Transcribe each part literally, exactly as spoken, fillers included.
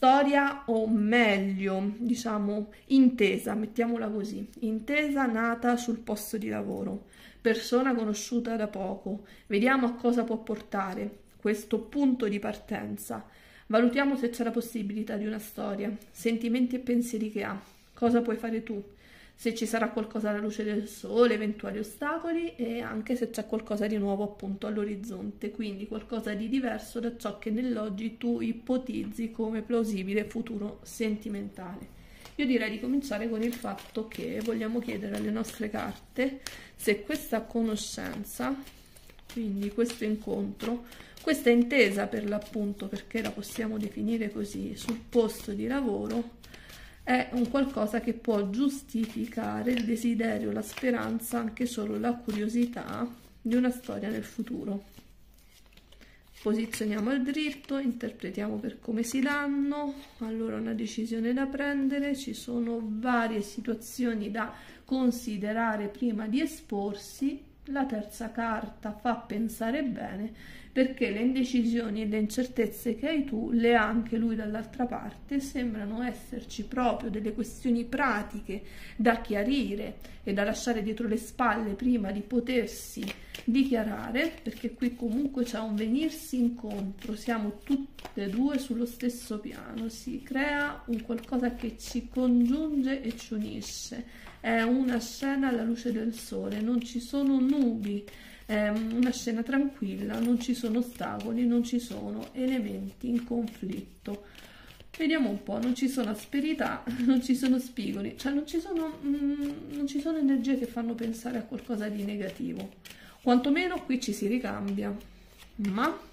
storia, o meglio, diciamo, intesa, mettiamola così, intesa nata sul posto di lavoro, persona conosciuta da poco, vediamo a cosa può portare questo punto di partenza, valutiamo se c'è la possibilità di una storia, sentimenti e pensieri che ha, cosa puoi fare tu, se ci sarà qualcosa alla luce del sole, eventuali ostacoli e anche se c'è qualcosa di nuovo appunto all'orizzonte, quindi qualcosa di diverso da ciò che nell'oggi tu ipotizzi come plausibile futuro sentimentale. Io direi di cominciare con il fatto che vogliamo chiedere alle nostre carte se questa conoscenza, quindi questo incontro, questa intesa per l'appunto, perché la possiamo definire così, sul posto di lavoro, è un qualcosa che può giustificare il desiderio, la speranza, anche solo la curiosità di una storia nel futuro. Posizioniamo il dritto, interpretiamo per come si danno. Allora, una decisione da prendere, ci sono varie situazioni da considerare prima di esporsi. La terza carta fa pensare bene, perché le indecisioni e le incertezze che hai tu le ha anche lui dall'altra parte, sembrano esserci proprio delle questioni pratiche da chiarire e da lasciare dietro le spalle prima di potersi dichiarare, perché qui comunque c'è un venirsi incontro, siamo tutte e due sullo stesso piano, si crea un qualcosa che ci congiunge e ci unisce, è una scena alla luce del sole, non ci sono nubi, è una scena tranquilla, non ci sono ostacoli, non ci sono elementi in conflitto. Vediamo un po', non ci sono asperità, non ci sono spigoli, cioè non ci sono, mm, non ci sono energie che fanno pensare a qualcosa di negativo. Quantomeno qui ci si ricambia, ma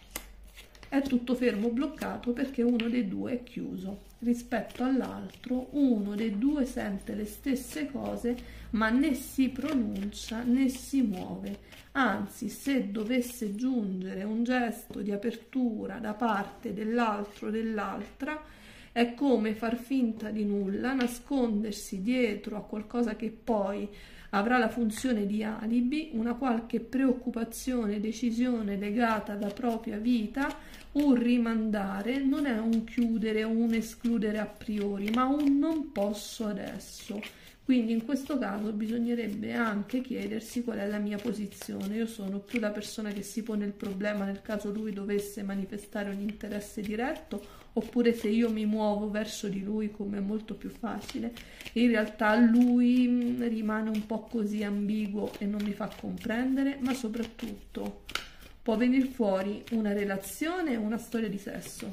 è tutto fermo, bloccato, perché uno dei due è chiuso rispetto all'altro, uno dei due sente le stesse cose ma né si pronuncia né si muove, anzi se dovesse giungere un gesto di apertura da parte dell'altro o dell'altra è come far finta di nulla, nascondersi dietro a qualcosa che poi avrà la funzione di alibi, una qualche preoccupazione, decisione legata alla propria vita, un rimandare, non è un chiudere o un escludere a priori, ma un non posso adesso. Quindi in questo caso bisognerebbe anche chiedersi qual è la mia posizione. Io sono più la persona che si pone il problema nel caso lui dovesse manifestare un interesse diretto, oppure se io mi muovo verso di lui, come è molto più facile. In realtà lui rimane un po' così ambiguo e non mi fa comprendere, ma soprattutto può venire fuori una relazione o una storia di sesso.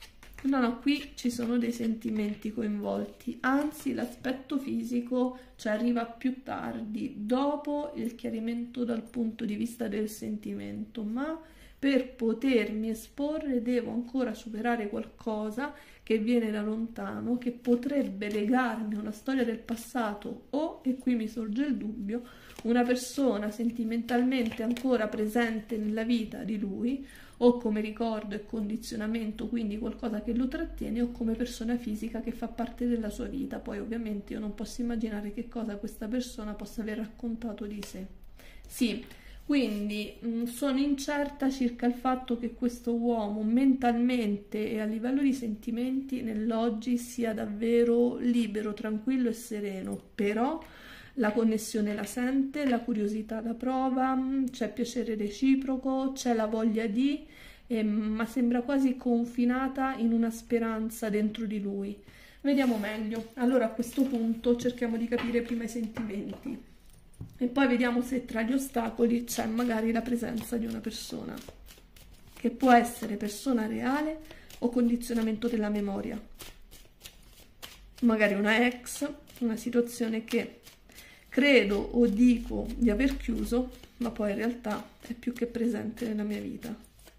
No, no, qui ci sono dei sentimenti coinvolti, anzi l'aspetto fisico ci arriva più tardi, dopo il chiarimento dal punto di vista del sentimento, ma per potermi esporre devo ancora superare qualcosa che viene da lontano, che potrebbe legarmi a una storia del passato o, e qui mi sorge il dubbio, una persona sentimentalmente ancora presente nella vita di lui, o come ricordo e condizionamento, quindi qualcosa che lo trattiene, o come persona fisica che fa parte della sua vita. Poi ovviamente io non posso immaginare che cosa questa persona possa aver raccontato di sé. Sì, quindi mh, sono incerta circa il fatto che questo uomo mentalmente e a livello di sentimenti nell'oggi sia davvero libero, tranquillo e sereno, però la connessione la sente, la curiosità la prova, c'è piacere reciproco, c'è la voglia di, eh, ma sembra quasi confinata in una speranza dentro di lui. Vediamo meglio. Allora a questo punto cerchiamo di capire prima i sentimenti e poi vediamo se tra gli ostacoli c'è magari la presenza di una persona, che può essere persona reale o condizionamento della memoria. Magari una ex, una situazione che credo o dico di aver chiuso, ma poi in realtà è più che presente nella mia vita.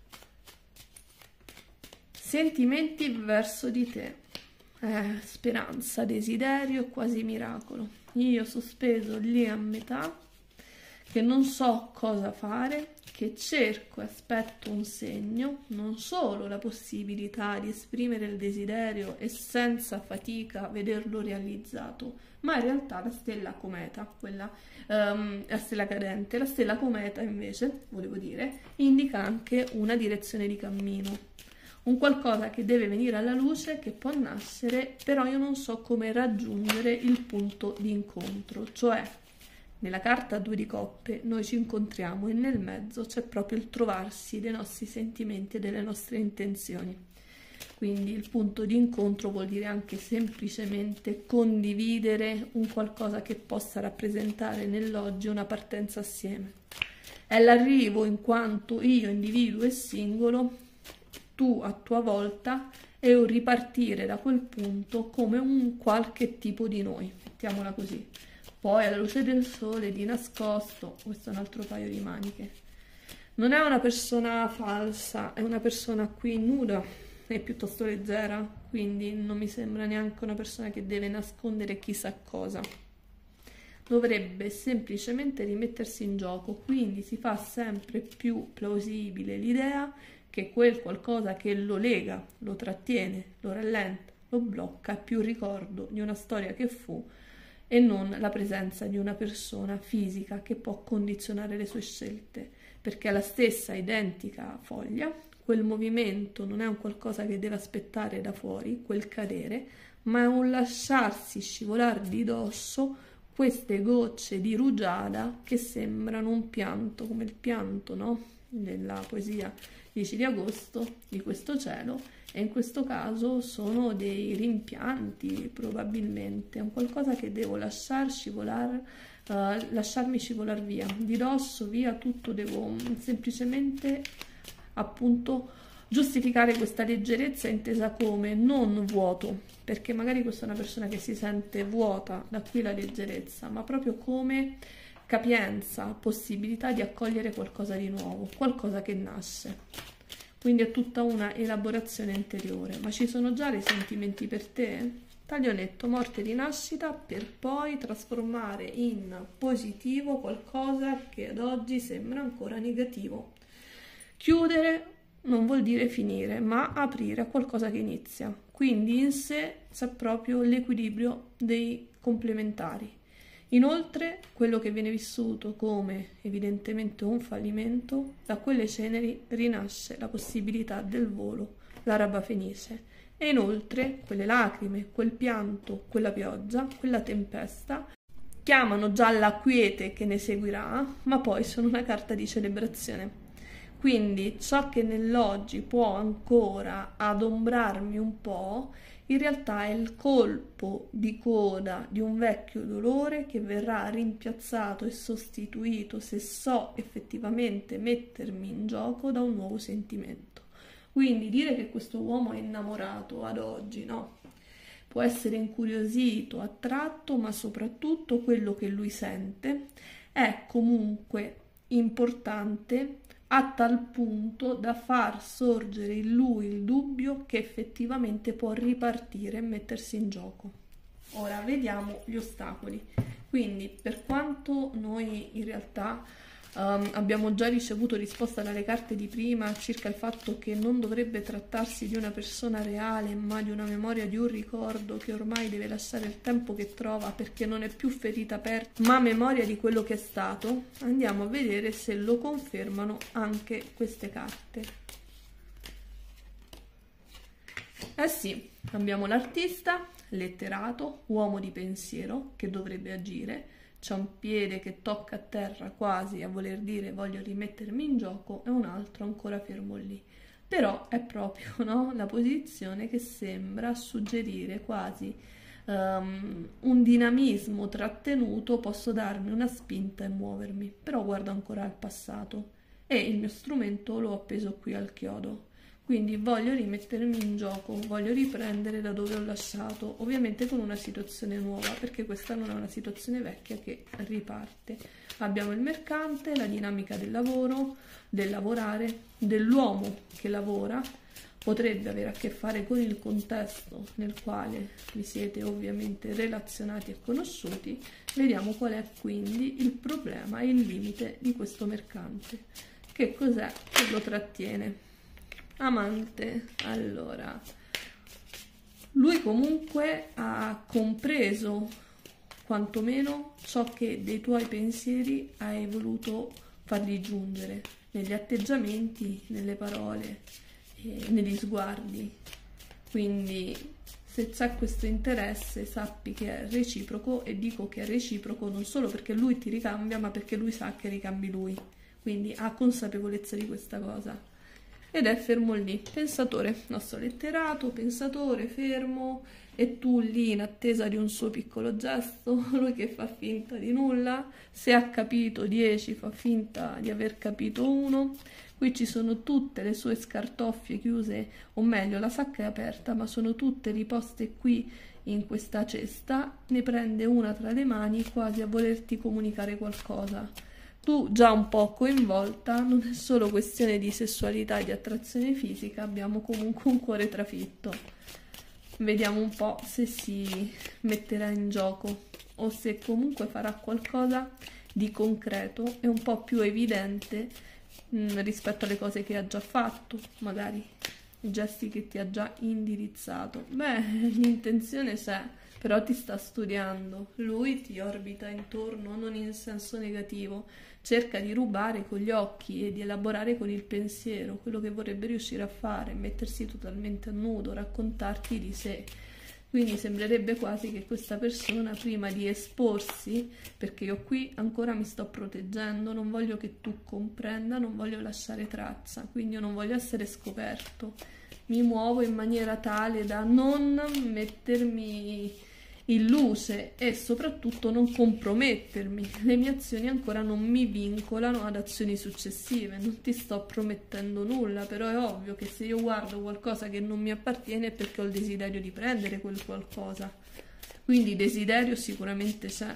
Sentimenti verso di te. Eh, speranza, desiderio, quasi miracolo. Io sospeso lì a metà, che non so cosa fare, che cerco e aspetto un segno, non solo la possibilità di esprimere il desiderio e senza fatica vederlo realizzato, ma in realtà la stella cometa, quella um, la stella cadente, la stella cometa invece, volevo dire, indica anche una direzione di cammino, un qualcosa che deve venire alla luce, che può nascere, però io non so come raggiungere il punto di incontro, cioè nella carta due di coppe noi ci incontriamo e nel mezzo c'è proprio il trovarsi dei nostri sentimenti e delle nostre intenzioni. Quindi il punto di incontro vuol dire anche semplicemente condividere un qualcosa che possa rappresentare nell'oggi una partenza assieme. È l'arrivo in quanto io, individuo e singolo, tu a tua volta, e un ripartire da quel punto come un qualche tipo di noi, mettiamola così. Poi alla luce del sole, di nascosto, questo è un altro paio di maniche. Non è una persona falsa, è una persona qui nuda, è piuttosto leggera, quindi non mi sembra neanche una persona che deve nascondere chissà cosa. Dovrebbe semplicemente rimettersi in gioco, quindi si fa sempre più plausibile l'idea che quel qualcosa che lo lega, lo trattiene, lo rallenta, lo blocca, è più ricordo di una storia che fu e non la presenza di una persona fisica che può condizionare le sue scelte, perché è la stessa identica foglia. Quel movimento non è un qualcosa che deve aspettare da fuori, quel cadere, ma è un lasciarsi scivolare di dosso queste gocce di rugiada che sembrano un pianto, come il pianto, no? Nella poesia dieci di agosto di questo cielo, e in questo caso sono dei rimpianti, probabilmente, è un qualcosa che devo lasciar scivolare, uh, lasciarmi scivolare via, di dosso, via tutto, devo semplicemente appunto giustificare questa leggerezza intesa come non vuoto, perché magari questa è una persona che si sente vuota, da qui la leggerezza, ma proprio come capienza, possibilità di accogliere qualcosa di nuovo, qualcosa che nasce. Quindi è tutta una elaborazione interiore. Ma ci sono già dei sentimenti per te? Taglionetto, morte e rinascita, per poi trasformare in positivo qualcosa che ad oggi sembra ancora negativo. Chiudere non vuol dire finire, ma aprire a qualcosa che inizia. Quindi in sé c'è proprio l'equilibrio dei complementari. Inoltre, quello che viene vissuto come evidentemente un fallimento, da quelle ceneri rinasce la possibilità del volo, l'araba fenice. E inoltre, quelle lacrime, quel pianto, quella pioggia, quella tempesta, chiamano già la quiete che ne seguirà, ma poi sono una carta di celebrazione. Quindi ciò che nell'oggi può ancora adombrarmi un po', in realtà è il colpo di coda di un vecchio dolore che verrà rimpiazzato e sostituito, se so effettivamente mettermi in gioco, da un nuovo sentimento. Quindi dire che questo uomo è innamorato ad oggi, no? Può essere incuriosito, attratto, ma soprattutto quello che lui sente è comunque importante, a tal punto da far sorgere in lui il dubbio che effettivamente può ripartire e mettersi in gioco. Ora vediamo gli ostacoli. Quindi, per quanto noi in realtà um, abbiamo già ricevuto risposta dalle carte di prima circa il fatto che non dovrebbe trattarsi di una persona reale, ma di una memoria, di un ricordo che ormai deve lasciare il tempo che trova perché non è più ferita aperta, ma memoria di quello che è stato, andiamo a vedere se lo confermano anche queste carte. Eh sì, abbiamo l'artista, letterato, uomo di pensiero che dovrebbe agire, c'è un piede che tocca a terra quasi a voler dire voglio rimettermi in gioco e un altro ancora fermo lì. Però è proprio, no, la posizione che sembra suggerire quasi um, un dinamismo trattenuto, posso darmi una spinta e muovermi, però guardo ancora al passato e il mio strumento l'ho appeso qui al chiodo. Quindi voglio rimettermi in gioco, voglio riprendere da dove ho lasciato, ovviamente con una situazione nuova, perché questa non è una situazione vecchia che riparte. Abbiamo il mercante, la dinamica del lavoro, del lavorare, dell'uomo che lavora, potrebbe avere a che fare con il contesto nel quale vi siete ovviamente relazionati e conosciuti. Vediamo qual è quindi il problema e il limite di questo mercante. Che cos'è che lo trattiene? Amante, allora, lui comunque ha compreso quantomeno ciò che dei tuoi pensieri hai voluto fargli giungere, negli atteggiamenti, nelle parole, eh, negli sguardi. Quindi se c'è questo interesse sappi che è reciproco, e dico che è reciproco non solo perché lui ti ricambia, ma perché lui sa che ricambi lui, quindi ha consapevolezza di questa cosa. Ed è fermo lì, pensatore, nostro letterato, pensatore, fermo, e tu lì in attesa di un suo piccolo gesto, lui che fa finta di nulla, se ha capito dieci fa finta di aver capito uno. Qui ci sono tutte le sue scartoffie chiuse, o meglio la sacca è aperta, ma sono tutte riposte qui in questa cesta, ne prende una tra le mani quasi a volerti comunicare qualcosa. Tu già un po' coinvolta, non è solo questione di sessualità e di attrazione fisica, abbiamo comunque un cuore trafitto. Vediamo un po' se si metterà in gioco o se comunque farà qualcosa di concreto e un po' più evidente mh, rispetto alle cose che ha già fatto, magari i gesti che ti ha già indirizzato. Beh, l'intenzione c'è, però ti sta studiando, lui ti orbita intorno, non in senso negativo, cerca di rubare con gli occhi e di elaborare con il pensiero quello che vorrebbe riuscire a fare, mettersi totalmente a nudo, raccontarti di sé. Quindi sembrerebbe quasi che questa persona, prima di esporsi, perché io qui ancora mi sto proteggendo, non voglio che tu comprenda, non voglio lasciare traccia, quindi io non voglio essere scoperto, mi muovo in maniera tale da non mettermi in luce e soprattutto non compromettermi. Le mie azioni ancora non mi vincolano ad azioni successive, non ti sto promettendo nulla, però è ovvio che se io guardo qualcosa che non mi appartiene è perché ho il desiderio di prendere quel qualcosa, quindi desiderio sicuramente c'è.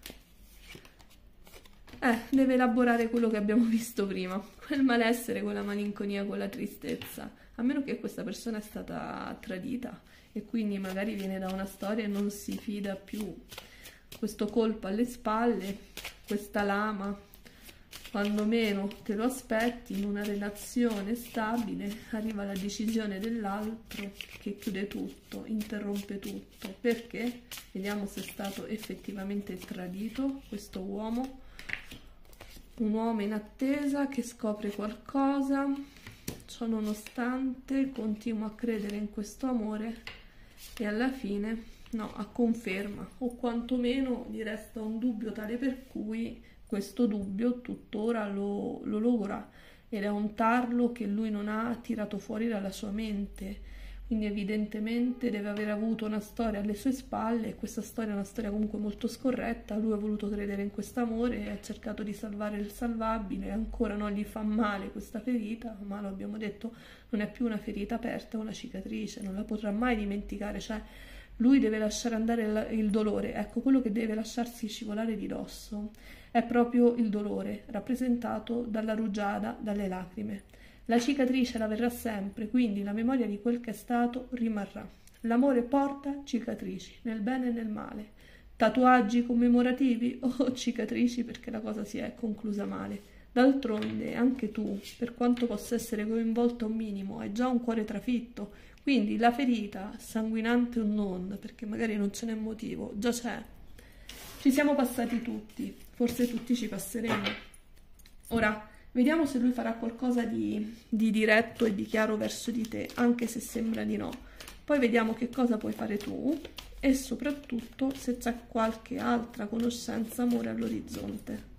Eh, deve elaborare quello che abbiamo visto prima, quel malessere, quella malinconia, quella tristezza, a meno che questa persona è stata tradita e quindi magari viene da una storia e non si fida più. Questo colpo alle spalle, questa lama, quando meno te lo aspetti in una relazione stabile, arriva la decisione dell'altro che chiude tutto, interrompe tutto. Perché? Vediamo se è stato effettivamente tradito questo uomo. Un uomo in attesa che scopre qualcosa, ciò nonostante continua a credere in questo amore e alla fine no, a conferma, o quantomeno gli resta un dubbio tale per cui questo dubbio tuttora lo, lo logora, ed è un tarlo che lui non ha tirato fuori dalla sua mente. Quindi evidentemente deve aver avuto una storia alle sue spalle, e questa storia è una storia comunque molto scorretta. Lui ha voluto credere in quest'amore, ha cercato di salvare il salvabile, ancora non gli fa male questa ferita, ma lo abbiamo detto, non è più una ferita aperta, è una cicatrice, non la potrà mai dimenticare, cioè lui deve lasciare andare il dolore. Ecco, quello che deve lasciarsi scivolare di dosso è proprio il dolore, rappresentato dalla rugiada, dalle lacrime. La cicatrice la verrà sempre, quindi la memoria di quel che è stato rimarrà. L'amore porta cicatrici, nel bene e nel male. Tatuaggi commemorativi o cicatrici perché la cosa si è conclusa male. D'altronde anche tu, per quanto possa essere coinvolta un minimo, hai già un cuore trafitto, quindi la ferita, sanguinante o non, perché magari non ce n'è motivo, già c'è. Ci siamo passati tutti, forse tutti ci passeremo. Ora, vediamo se lui farà qualcosa di, di diretto e di chiaro verso di te, anche se sembra di no. Poi vediamo che cosa puoi fare tu e soprattutto se c'è qualche altra conoscenza, amore all'orizzonte.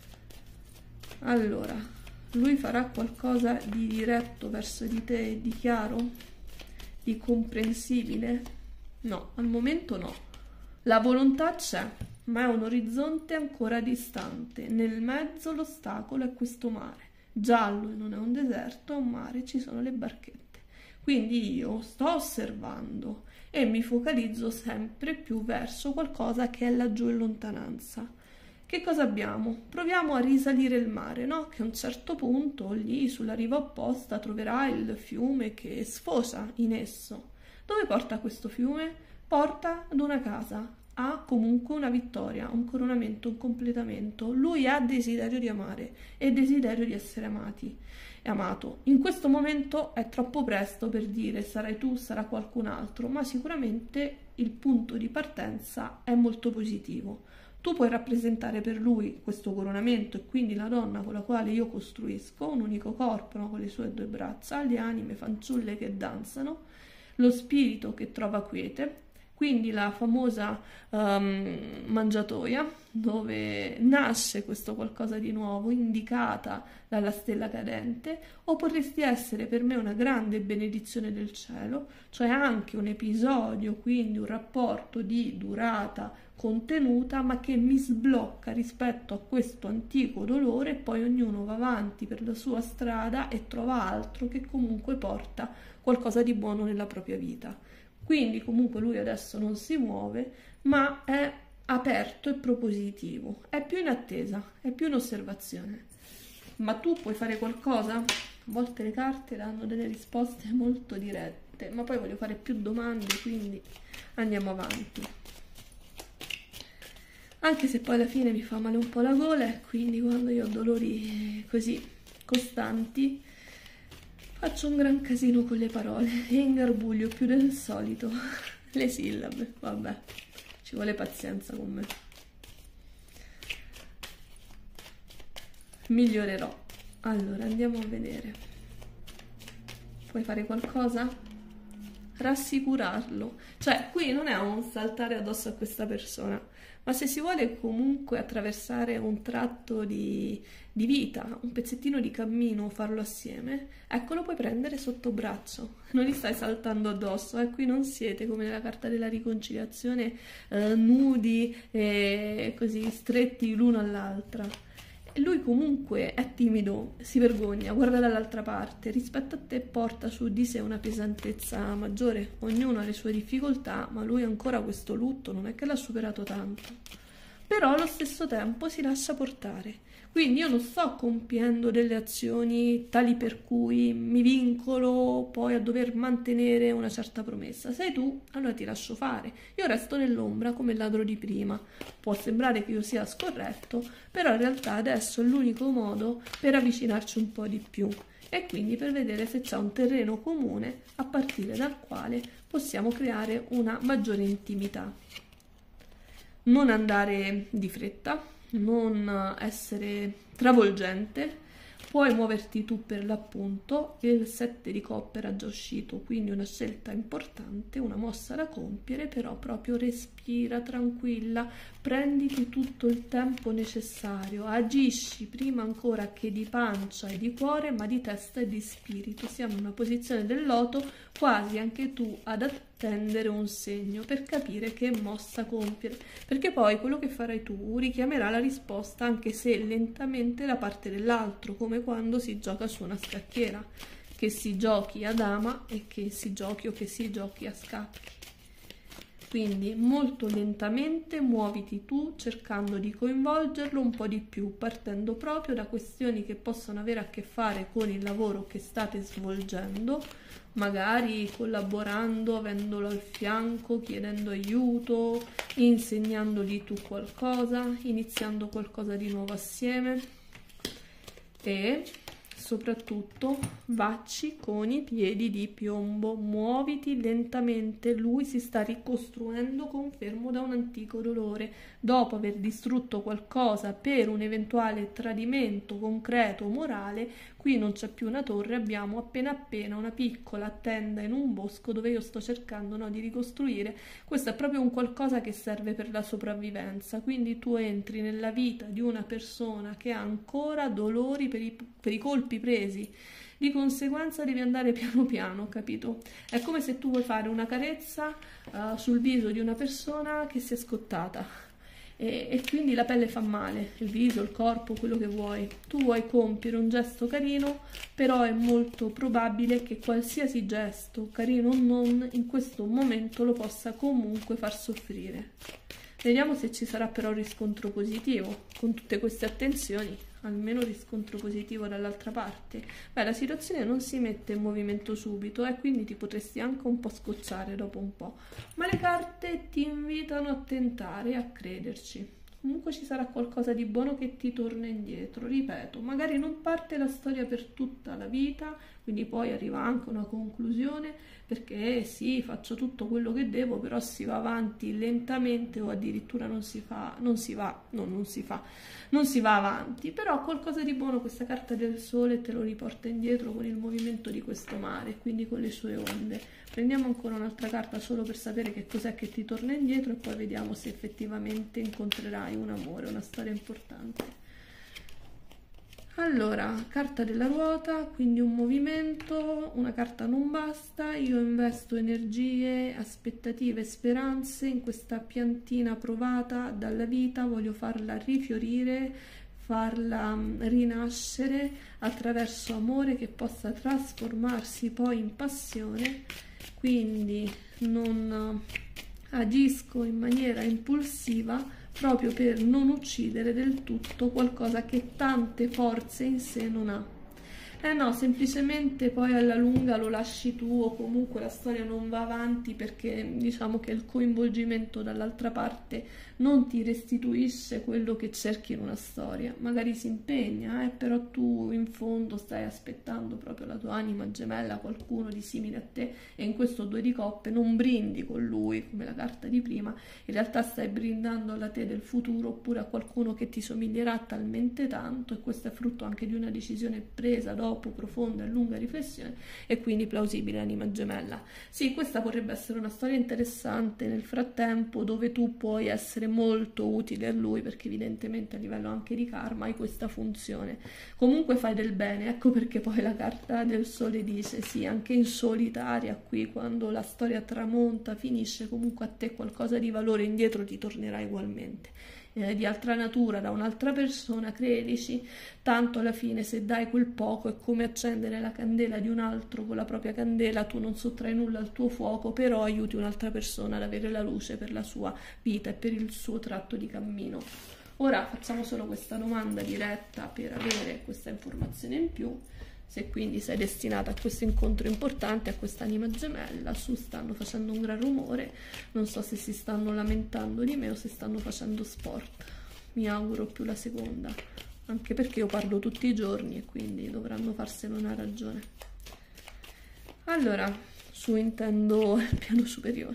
Allora, lui farà qualcosa di diretto verso di te, di chiaro, di comprensibile? No, al momento no. La volontà c'è, ma è un orizzonte ancora distante. Nel mezzo l'ostacolo è questo mare. Giallo e non è un deserto, è un mare, ci sono le barchette. Quindi io sto osservando e mi focalizzo sempre più verso qualcosa che è laggiù in lontananza. Che cosa abbiamo? Proviamo a risalire il mare, no? Che a un certo punto, lì sulla riva opposta, troverai il fiume che sfocia in esso. Dove porta questo fiume? Porta ad una casa. Ha comunque una vittoria, un coronamento, un completamento. Lui ha desiderio di amare e desiderio di essere amati e amato. In questo momento è troppo presto per dire sarai tu, sarà qualcun altro, ma sicuramente il punto di partenza è molto positivo. Tu puoi rappresentare per lui questo coronamento e quindi la donna con la quale io costruisco un unico corpo, no? Con le sue due braccia, le anime fanciulle che danzano, lo spirito che trova quiete, quindi la famosa um, mangiatoia dove nasce questo qualcosa di nuovo indicata dalla stella cadente, o potresti essere per me una grande benedizione del cielo, cioè anche un episodio, quindi un rapporto di durata contenuta ma che mi sblocca rispetto a questo antico dolore, e poi ognuno va avanti per la sua strada e trova altro che comunque porta qualcosa di buono nella propria vita. Quindi comunque lui adesso non si muove, ma è aperto e propositivo, è più in attesa, è più in osservazione. Ma tu puoi fare qualcosa? A volte le carte danno delle risposte molto dirette, ma poi voglio fare più domande, quindi andiamo avanti. Anche se poi alla fine mi fa male un po' la gola, quindi quando io ho dolori così costanti faccio un gran casino con le parole e ingarbuglio più del solito le sillabe. Vabbè, ci vuole pazienza con me. Migliorerò. Allora, andiamo a vedere. Puoi fare qualcosa? Rassicurarlo. Cioè, qui non è un saltare addosso a questa persona, ma se si vuole comunque attraversare un tratto di, di vita, un pezzettino di cammino, farlo assieme, ecco, lo puoi prendere sotto braccio, non gli stai saltando addosso, eh? Qui non siete come nella carta della riconciliazione, eh, nudi e così stretti l'uno all'altra. Lui comunque è timido, si vergogna, guarda dall'altra parte, rispetto a te porta su di sé una pesantezza maggiore, ognuno ha le sue difficoltà, ma lui ancora questo lutto non è che l'ha superato tanto, però allo stesso tempo si lascia portare. Quindi io non sto compiendo delle azioni tali per cui mi vincolo poi a dover mantenere una certa promessa. Sei tu, allora ti lascio fare. Io resto nell'ombra come il ladro di prima. Può sembrare che io sia scorretto, però in realtà adesso è l'unico modo per avvicinarci un po' di più e quindi per vedere se c'è un terreno comune a partire dal quale possiamo creare una maggiore intimità. Non andare di fretta, non essere travolgente, puoi muoverti tu per l'appunto. Il sette di coppe era già uscito, quindi una scelta importante, una mossa da compiere, però proprio respira tranquilla, prenditi tutto il tempo necessario, agisci prima ancora che di pancia e di cuore, ma di testa e di spirito. Siamo in una posizione del loto, quasi anche tu ad attendere un segno per capire che mossa compiere, perché poi quello che farai tu richiamerà la risposta, anche se lentamente, da parte dell'altro, come quando si gioca su una scacchiera, che si giochi a dama e che si giochi o che si giochi a scacchi. Quindi molto lentamente muoviti tu, cercando di coinvolgerlo un po' di più, partendo proprio da questioni che possono avere a che fare con il lavoro che state svolgendo, magari collaborando, avendolo al fianco, chiedendo aiuto, insegnandogli tu qualcosa, iniziando qualcosa di nuovo assieme, e soprattutto vacci con i piedi di piombo, muoviti lentamente. Lui si sta ricostruendo, confermo, da un antico dolore, dopo aver distrutto qualcosa per un eventuale tradimento concreto o morale. Qui non c'è più una torre, abbiamo appena appena una piccola tenda in un bosco dove io sto cercando, no, di ricostruire. Questo è proprio un qualcosa che serve per la sopravvivenza, quindi tu entri nella vita di una persona che ha ancora dolori per i, per i colpi presi, di conseguenza devi andare piano piano, capito? È come se tu vuoi fare una carezza uh, sul viso di una persona che si è scottata e, e quindi la pelle fa male, il viso, il corpo, quello che vuoi. Tu vuoi compiere un gesto carino, però è molto probabile che qualsiasi gesto, carino o non, in questo momento lo possa comunque far soffrire. Vediamo se ci sarà però un riscontro positivo con tutte queste attenzioni, almeno riscontro positivo dall'altra parte. Beh, la situazione non si mette in movimento subito e eh, quindi ti potresti anche un po' scocciare dopo un po', ma le carte ti invitano a tentare e a crederci. Comunque ci sarà qualcosa di buono che ti torna indietro, ripeto, magari non parte la storia per tutta la vita, quindi poi arriva anche una conclusione, perché sì, faccio tutto quello che devo, però si va avanti lentamente o addirittura non si fa, non si va, no, non si fa, non si va avanti, però qualcosa di buono questa carta del sole te lo riporta indietro con il movimento di questo mare, quindi con le sue onde. Prendiamo ancora un'altra carta solo per sapere che cos'è che ti torna indietro e poi vediamo se effettivamente incontrerai un amore, una storia importante. Allora, carta della ruota, quindi un movimento, una carta non basta, io investo energie, aspettative, speranze in questa piantina provata dalla vita, voglio farla rifiorire, farla rinascere attraverso amore che possa trasformarsi poi in passione, quindi non agisco in maniera impulsiva, proprio per non uccidere del tutto qualcosa che tante forze in sé non ha. Eh no, semplicemente poi alla lunga lo lasci tu o comunque la storia non va avanti perché diciamo che il coinvolgimento dall'altra parte non ti restituisce quello che cerchi in una storia. Magari si impegna, eh, però tu in fondo stai aspettando proprio la tua anima gemella, qualcuno di simile a te, e in questo due di coppe non brindi con lui come la carta di prima, in realtà stai brindando alla te del futuro oppure a qualcuno che ti somiglierà talmente tanto, e questo è frutto anche di una decisione presa dopo profonda e lunga riflessione e quindi plausibile anima gemella. Sì, questa potrebbe essere una storia interessante nel frattempo, dove tu puoi essere molto utile a lui perché evidentemente a livello anche di karma hai questa funzione. Comunque fai del bene, ecco perché poi la carta del sole dice sì, anche in solitaria qui, quando la storia tramonta, finisce, comunque a te qualcosa di valore indietro ti tornerà ugualmente. Eh, di altra natura da un'altra persona, credici, tanto alla fine se dai quel poco è come accendere la candela di un altro con la propria candela, tu non sottrai nulla al tuo fuoco, però aiuti un'altra persona ad avere la luce per la sua vita e per il suo tratto di cammino. Ora facciamo solo questa domanda diretta per avere questa informazione in più. Se quindi sei destinata a questo incontro importante, a questa anima gemella, su stanno facendo un gran rumore, non so se si stanno lamentando di me o se stanno facendo sport, mi auguro più la seconda, anche perché io parlo tutti i giorni e quindi dovranno farsene una ragione. Allora, su intendo il piano superiore,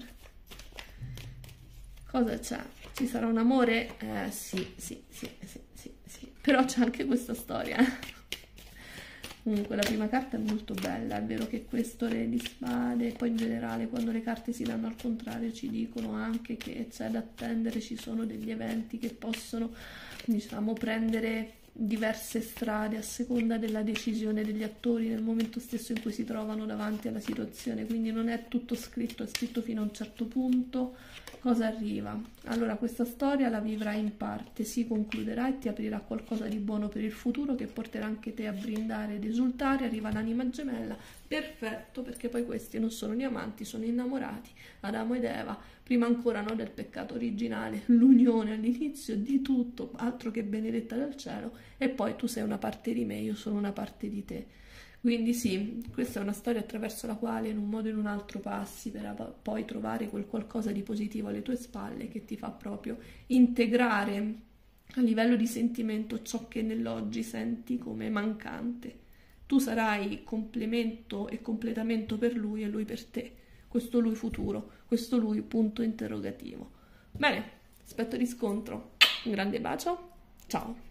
cosa c'è? Ci sarà un amore? Eh sì, sì, sì, sì, sì, sì. Però c'è anche questa storia, eh. Comunque la prima carta è molto bella, è vero che questo re di spade, poi in generale quando le carte si danno al contrario ci dicono anche che c'è da attendere, ci sono degli eventi che possono, diciamo, prendere diverse strade a seconda della decisione degli attori nel momento stesso in cui si trovano davanti alla situazione, quindi non è tutto scritto, è scritto fino a un certo punto cosa arriva. Allora questa storia la vivrai in parte, si concluderà e ti aprirà qualcosa di buono per il futuro che porterà anche te a brindare ed esultare. Arriva l'anima gemella, perfetto, perché poi questi non sono gli amanti, sono innamorati, Adamo ed Eva, prima ancora no, del peccato originale, l'unione all'inizio di tutto, altro che benedetta dal cielo, e poi tu sei una parte di me, io sono una parte di te. Quindi sì, questa è una storia attraverso la quale in un modo o in un altro passi per poi trovare quel qualcosa di positivo alle tue spalle che ti fa proprio integrare a livello di sentimento ciò che nell'oggi senti come mancante. Tu sarai complemento e completamento per lui e lui per te, questo lui futuro, questo lui punto interrogativo. Bene, aspetto riscontro, un grande bacio, ciao!